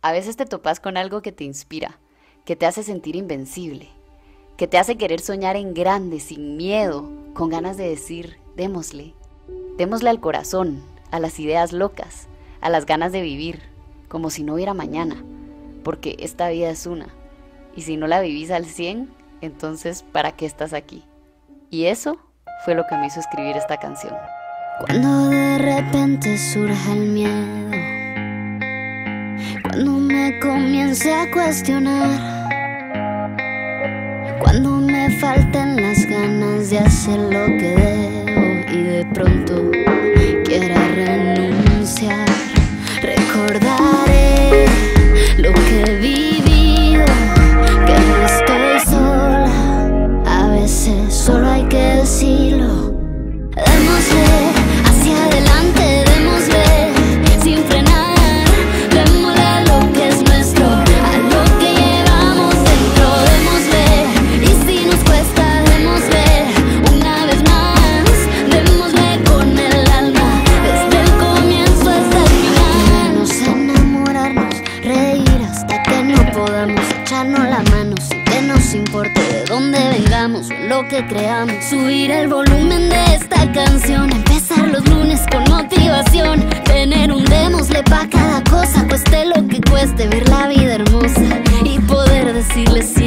A veces te topas con algo que te inspira, que te hace sentir invencible, que te hace querer soñar en grande, sin miedo, con ganas de decir, démosle. Démosle al corazón, a las ideas locas, a las ganas de vivir, como si no hubiera mañana, porque esta vida es una. Y si no la vivís al 100, entonces ¿para qué estás aquí? Y eso fue lo que me hizo escribir esta canción. Cuando de repente surja el miedo, cuando me comience a cuestionar, cuando me falten las ganas de hacer lo que debo y de pronto quiera renunciar, recordaré lo que he vivido, que no estoy sola. A veces solo hay que decirlo. Démosle hacia adelante, démosle sin frenar, démosle a lo que es nuestro, a lo que llevamos dentro, démosle, y si nos cuesta, démosle una vez más, démosle con el alma, desde el comienzo hasta el final. Nos enamorarnos, reír hasta que no podamos, echarnos la mano sin que nos importe de dónde vengamos o lo que creamos, subir el volumen de esta canción, empezar los lunes con motivación, tener un démosle pa' cada cosa, cueste lo que cueste, ver la vida hermosa y poder decirle sí